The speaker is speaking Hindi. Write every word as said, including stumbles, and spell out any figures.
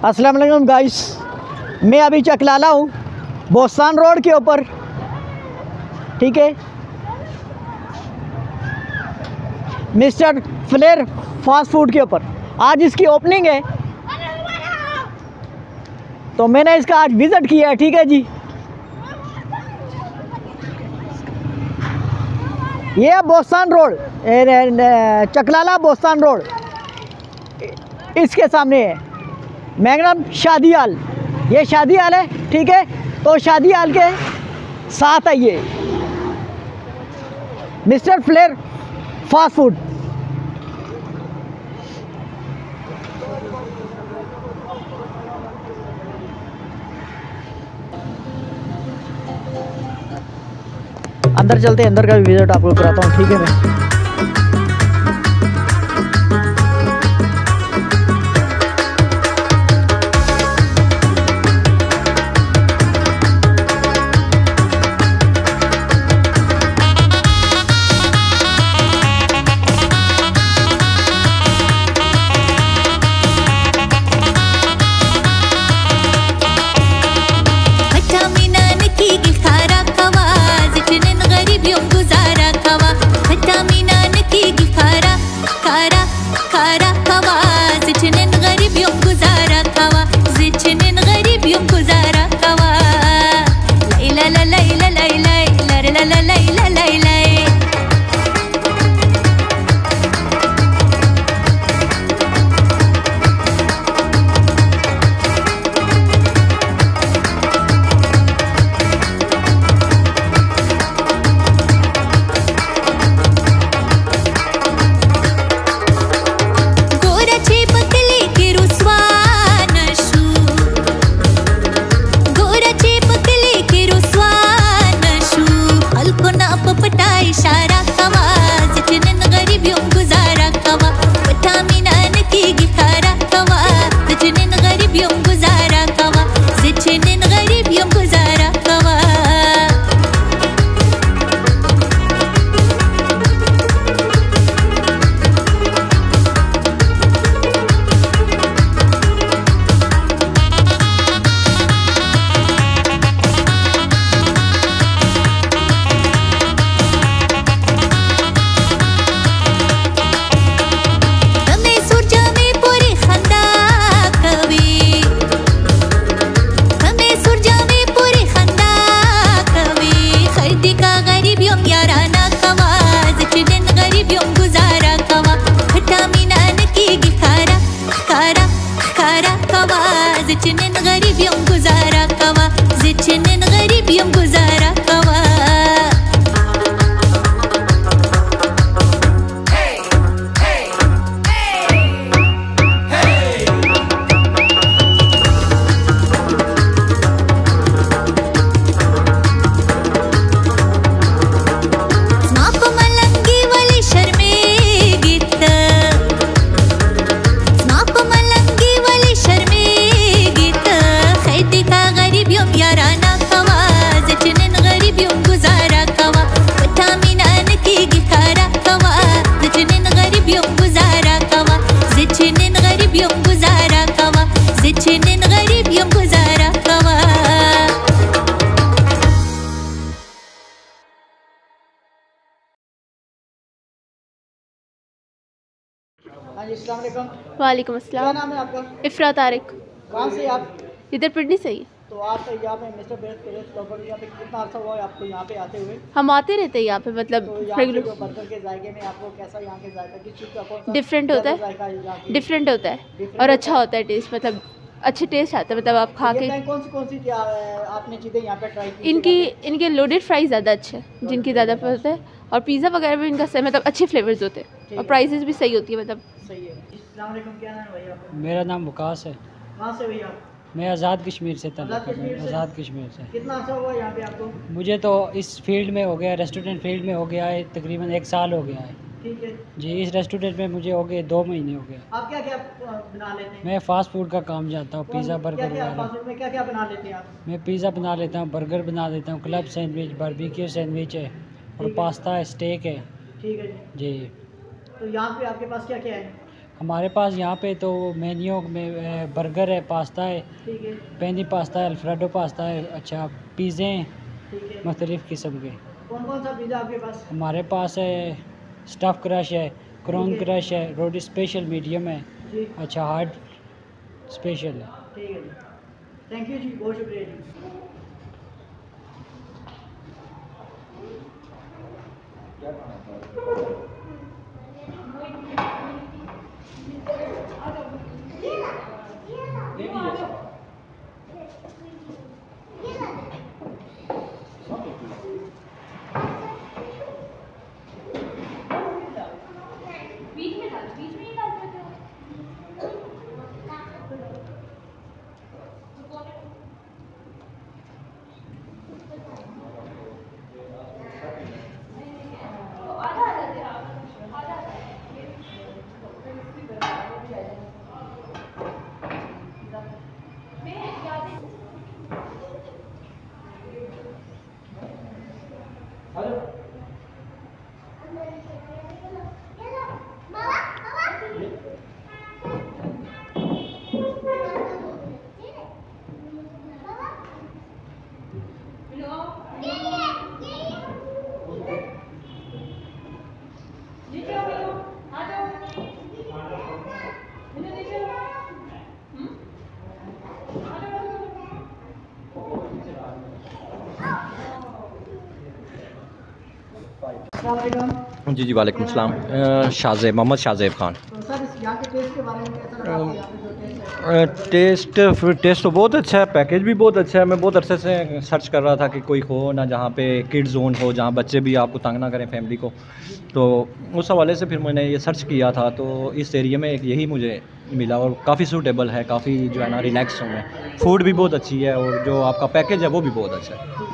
अस्सलाम वालेकुम गाइस, मैं अभी चकलाला हूँ, बोस्तान रोड के ऊपर। ठीक है, मिस्टर फ्लेयर फास्ट फूड के ऊपर आज इसकी ओपनिंग है, तो मैंने इसका आज विज़िट किया है। ठीक है जी, ये है बोस्तान रोड, चकलाला बोस्तान रोड, इसके सामने है मैग्नम शादी हाल। ये शादी हाल है। ठीक है, तो शादी हाल के साथ है ये मिस्टर फ्लेयर फास्ट फूड। अंदर चलते हैं, अंदर का भी विजिट आपको कराता हूँ। ठीक है मैं हाँ जी, अस्सलाम वालेकुम। वालेकुम अस्सलाम। क्या नाम है आपका? इफ़रा तारिक। कहाँ से आप? इधर पिंडी से ही। तो आप यहाँ पे मिस्टर फ्लेयर यहाँ पे कितना अर्सा हुआ है आपको यहाँ पे आते हुए? हम आते रहते हैं यहाँ पे, मतलब तो यहाँ पे जो बर्गर के जायके में आपको कैसा यहाँ के जायका किस चीज़ का कौन सा डिफरेंट होता है? डिफरेंट होता है और अच्छा होता है टेस्ट, मतलब अच्छे टेस्ट आता है, मतलब आप खा के। कौन सी कौन सी आपने चीज़ें यहाँ पे ट्राई की? इनकी इनके लोडेड फ्राइज ज़्यादा अच्छे हैं, जिनकी ज़्यादा होता है, और पिज़्ज़ा वगैरह भी इनका मतलब अच्छे फ्लेवर्स होते हैं और प्राइसेस भी सही होती है, मतलब सही है। अस्सलाम वालेकुम, क्या नाम है भैया? मेरा नाम वकास है। कहाँ से भैया? मैं आज़ाद कश्मीर से था। आज़ाद कश्मीर से। कितना अर्सा हुआ यहाँ पे आपको? मुझे तो इस फील्ड में हो गया, रेस्टोरेंट फील्ड में हो गया है, तकरीबन एक साल हो गया है। ठीक है जी, इस रेस्टोरेंट में मुझे हो गए दो महीने हो गए। आप क्या क्या बना लेते हैं? मैं फ़ास्ट फूड का काम जानता हूँ, पिज़्ज़ा बर्गर वगैरह। में क्या क्या बना लेते हैं आप? मैं पिज़्ज़ा बना लेता हूँ, बर्गर बना लेता हूँ, क्लब सैंडविच, बारबेक्यू सैंडविच है और पास्ता है, स्टेक है। ठीक है जी। तो यहाँ पे आपके पास क्या क्या है? हमारे पास यहाँ पे तो मेन्यू में बर्गर है, पास्ता है, ठीक है, पेनी पास्ता है, अल्फ्रेडो पास्ता है, अच्छा पिज़्ज़े हैं ठीक है। मुख्तलिफ़ किस्म के। कौन कौन सा पिज़्ज़ा आपके पास? हमारे पास है स्टफ़ क्रश है, क्रोन ठीक है। क्रश है, रोटी स्पेशल मीडियम है, जी, अच्छा हार्ड स्पेशल है। ठीक है जी। थैंक यू जी, बहुत शुक्रिया जी। अस्सलाम वालेकुम। जी जी वालेकुम सलाम। शाहज़ेब मोहम्मद शाहज़ेब खान। तो सर इस यहाँ के टेस्ट के बारे में कैसा लगा आपको? यहाँ पे जो टेस्ट है? टेस्ट फिर टेस्ट तो बहुत अच्छा है, पैकेज भी बहुत अच्छा है। मैं बहुत अरसे से सर्च कर रहा था कि कोई हो ना जहाँ पे किड जोन हो, जहाँ बच्चे भी आपको तंग ना करें फैमिली को। तो उस हवाले से फिर मैंने ये सर्च किया था, तो इस एरिया में एक यही मुझे मिला और काफ़ी सूटेबल है, काफ़ी जो है ना रिलैक्स हूँ मैं। फूड भी बहुत अच्छी है और जो आपका पैकेज है वो भी बहुत अच्छा है।